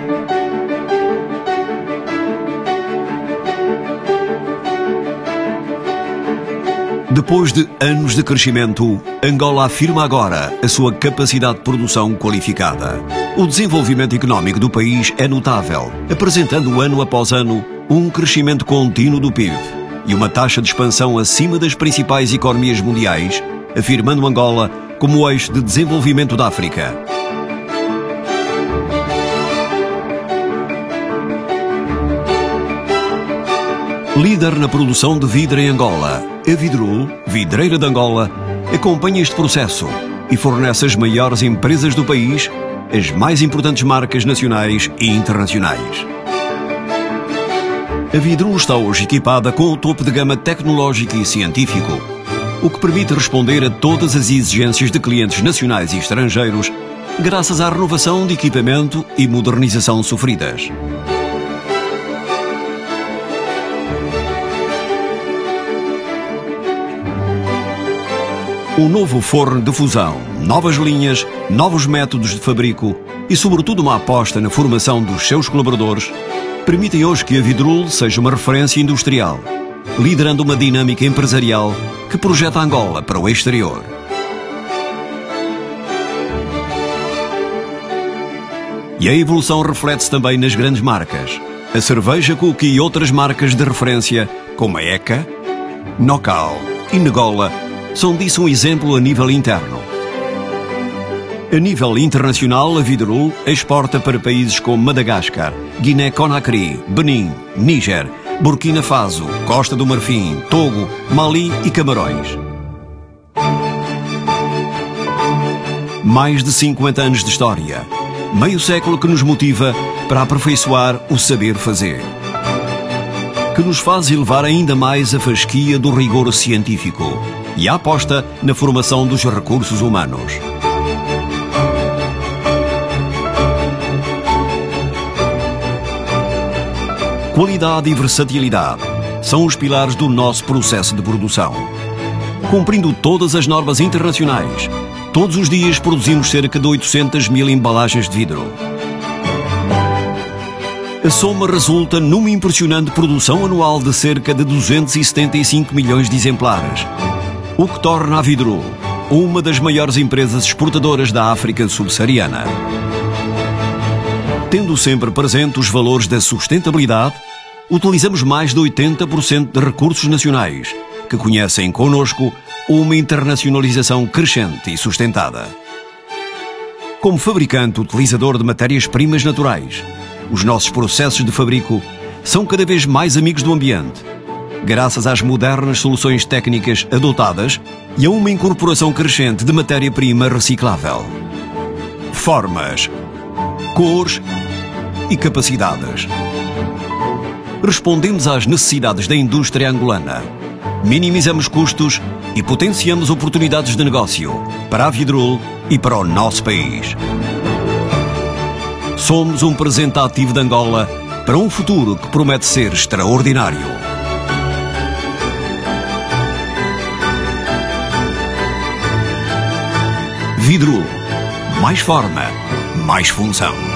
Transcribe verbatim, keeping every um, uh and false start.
Depois de anos de crescimento, Angola afirma agora a sua capacidade de produção qualificada. O desenvolvimento económico do país é notável, apresentando ano após ano um crescimento contínuo do P I B e uma taxa de expansão acima das principais economias mundiais, afirmando Angola como o eixo de desenvolvimento da África. Líder na produção de vidro em Angola, a Vidrul, vidreira de Angola, acompanha este processo e fornece às maiores empresas do país as mais importantes marcas nacionais e internacionais. A Vidrul está hoje equipada com o topo de gama tecnológico e científico, o que permite responder a todas as exigências de clientes nacionais e estrangeiros, graças à renovação de equipamento e modernização sofridas. Um novo forno de fusão, novas linhas, novos métodos de fabrico e, sobretudo, uma aposta na formação dos seus colaboradores permitem hoje que a Vidrul seja uma referência industrial, liderando uma dinâmica empresarial que projeta Angola para o exterior. E a evolução reflete-se também nas grandes marcas. A cerveja Cook e outras marcas de referência, como a ECA, Nocau e Negola, são disso um exemplo a nível interno. A nível internacional, a Vidrul exporta para países como Madagascar, Guiné-Conakry, Benin, Níger, Burkina Faso, Costa do Marfim, Togo, Mali e Camarões. Mais de cinquenta anos de história, meio século que nos motiva para aperfeiçoar o saber fazer, que nos faz elevar ainda mais a fasquia do rigor científico e a aposta na formação dos recursos humanos. Qualidade e versatilidade são os pilares do nosso processo de produção. Cumprindo todas as normas internacionais, todos os dias produzimos cerca de oitocentas mil embalagens de vidro. A soma resulta numa impressionante produção anual de cerca de duzentos e setenta e cinco milhões de exemplares, o que torna a Vidrul uma das maiores empresas exportadoras da África subsaariana. Tendo sempre presente os valores da sustentabilidade, utilizamos mais de oitenta por cento de recursos nacionais, que conhecem connosco uma internacionalização crescente e sustentada. Como fabricante utilizador de matérias-primas naturais, os nossos processos de fabrico são cada vez mais amigos do ambiente, graças às modernas soluções técnicas adotadas e a uma incorporação crescente de matéria-prima reciclável. Formas, cores e capacidades. Respondemos às necessidades da indústria angolana, minimizamos custos e potenciamos oportunidades de negócio para a Vidrul e para o nosso país. Somos um presente ativo de Angola para um futuro que promete ser extraordinário. Vidrul, mais forma, mais função.